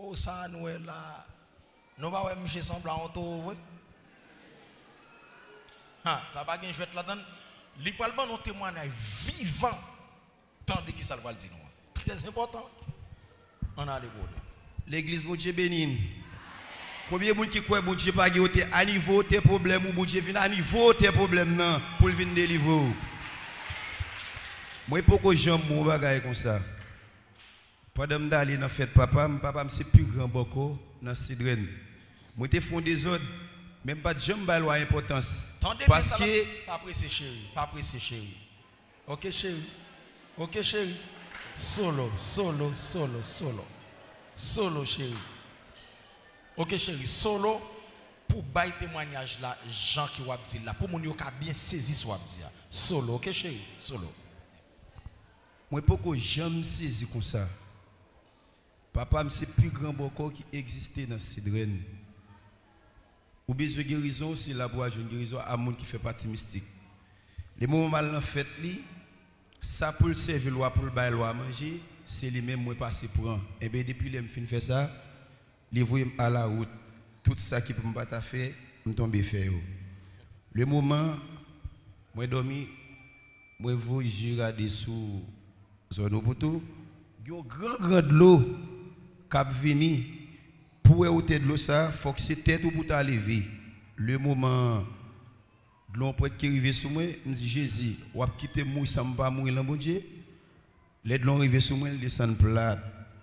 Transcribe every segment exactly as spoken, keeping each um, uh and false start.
oh ça nous est là. Nous pas monsieur semblant auto oui. Ha, ça pas gain jouet là-dedans. Li pral ban un témoignage vivant tant de qui ça va le dire nous. Très important. On a les bonheur. L'église bon Dieu béni. Combien de monde qui croit bon Dieu pas qui à niveau tes problèmes ou bon Dieu vient à niveau tes problèmes non pour venir délivrer. Moi pourquoi j'aime mon bagage comme ça. Pendant d'aller dans fête papa, papa c'est plus grand beaucoup dans Sidren. Moi te fond des autres même pas de jambe balwa importance parce que pas pressé chéri, pas pressé chéri. OK chéri. OK chéri. Solo, solo, solo, solo. Solo chéri. OK chéri, solo pour bailler témoignage là, Jean qui wap dit là, pour mon yo ka bien saisi so wap dire. Solo, OK chéri, solo. Moi pourquoi j'aime saisi comme ça. Papa c'est plus grand beaucoup qui existait dans Sidren. Ou besoin de guérison, c'est la boîte une guérison à monde qui fait partie mystique. Les moments mal en fait li, ça pour le servir loi pour le bail loi manger, c'est les mêmes moi passer pour un. Et bien depuis les fin faire ça, les voyer à la route, tout ça qui peut me battre faire, me tomber faire. Le moment moi dormi, moi vous regarder sous zone au poteau, il y a un grand grand de l'eau cap vini. Pour ôter de l'eau ça, faut que c'est tête ou pour t'enlever. Le moment de l'eau qui arrive sur moi, me dit Jésus, ou a quitter moi ça me pas mourir dans bon Dieu. L'aide l'on arrive sur moi, descend plate.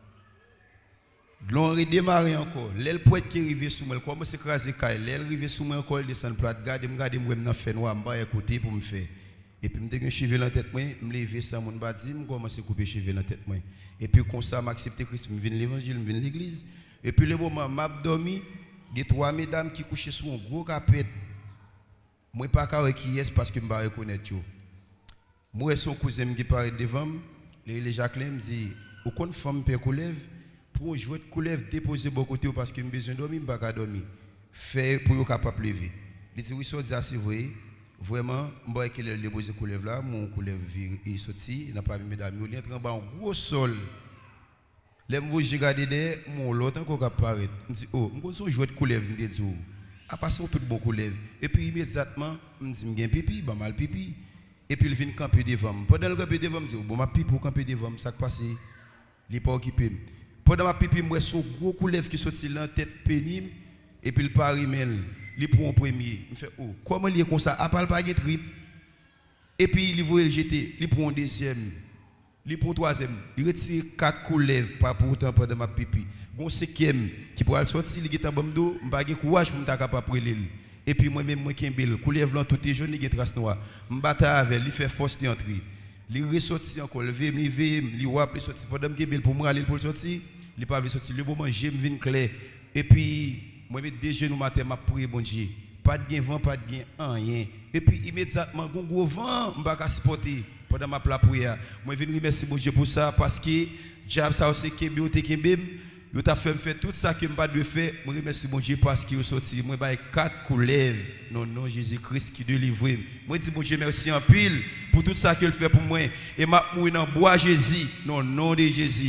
De l'eau redémarrer encore. L'aile poète qui arrive sur moi, comment c'est écrasé caille, l'aile arrive sur moi encore, descend plate. Garde me garde moi dans fait noir, me écouter pour me faire. Et puis me dégager cheveux dans tête moi, me lever sans mon bâti, me commencer couper cheveux dans tête moi. Et puis comme ça m'accepter Christ, me venir l'évangile, me venir l'église. Et puis le moment m'a dormi, il y a trois mesdames qui couchaient sur un gros capet. Moi pas qu'à qui est parce que me pas reconnaître yo. Moi son cousin qui paraît devant, les Jacqueline me dit, au compte femme peut coulève pour jouer de coulève déposer bon côté parce que me besoin dormir, me pas dormir. Fait pour capable lever. Il dit oui ça c'est vrai. Vraiment, moi qui le déposer coulève là, mon coulève il sorti, n'a pas mis mesdames, il entre en bas un gros sol. Les mots j'ai regardé derrière mon l'autre encore apparaît. Je me dis oh, je suis jouer de coulève me dit oh. À passer tout bon coulève et puis immédiatement me dit me pipi, ba mal pipi et puis il vient camper devant. Pendant le camper devant me dit bon ma pipi pour camper devant ça passe il pas occupé. Pendant ma pipi moi son gros coulève qui sorti dans tête pénible et puis il pari mel, il prend en premier. Me fait oh, comment il est comme ça à pas pas trip. Et puis il voit le jeter, il prend un deuxième. Il prend troisième, il retire quatre coulèves pas pour autant pendant ma pipi. Bon cinquième qui pourra sortir, il est en bas d'eau, je n'ai pas de courage pour me capable prendre. Et puis moi-même, moi qui ai un coulève blanc, tout est jaune, il y a trace noire. Je bats avec, il fait force d'entrer. Il ressortit encore, il veut, il veut, il wap, il sortit pendant que je pour moi aller pour sortir, il n'est pas sortir. Le moment j'ai me vinn clair. Et puis moi je deux genoux matin, m'a prier bon Dieu. Pas de vent, pas de rien. Et puis immédiatement, un gros vent, je ne peux pas supporter. Pendant ma prière, moi je viens remercier mon Dieu pour ça parce que diable ça aussi qui bien te kembem, il t'a fait faire tout ça que me pas de faire. Moi remercie mon Dieu parce qu'il est sorti moi ba quatre coulèves non non Jésus-Christ qui délivre. Moi dis mon Dieu merci en pile pour tout ça qu'il fait pour moi et m'a mourir dans bois Jésus non nom de Jésus.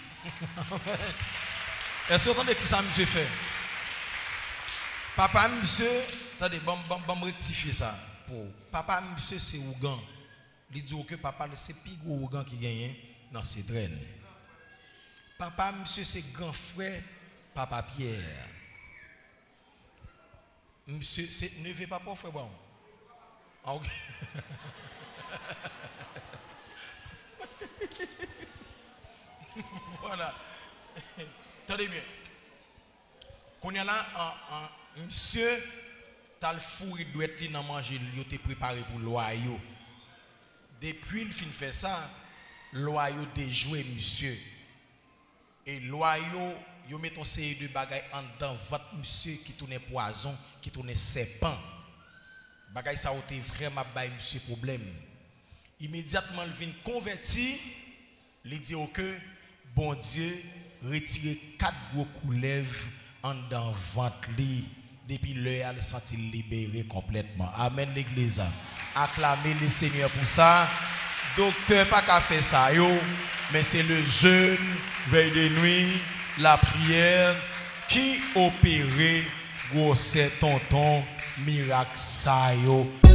Est-ce que vous entendez qui ça monsieur fait? Papa monsieur, attendez bon bon bon rectifier ça pour papa monsieur c'est Ougan. Il dit que papa c'est plus gros Ougan qui gagne dans ces draines. Papa monsieur c'est grand frère papa Pierre. Monsieur c'est neveu papa frère bon. Ah, OK. Voilà. Attendez bien. Qu'on y a là en monsieur t'as le four il doit être dans manger, il était préparé pour loyau. Depuis le fin fait ça, loyau déjoué monsieur. Et loyau, yo met ton série de bagaille en dedans votre monsieur qui tourne poison, qui tourne serpent. Bagaille ça a été vraiment bail monsieur problème. Immédiatement il vient converti, il dit que bon Dieu retire quatre gros coulèves en dedans ventre li. Depuis l'heure, elle senti libéré complètement. Amen l'église. Acclamez le Seigneur pour ça. Docteur, pas qu'à faire ça, yo, mais c'est le jeûne, veille de nuit, la prière qui opérait gros tonton miracle ça yo.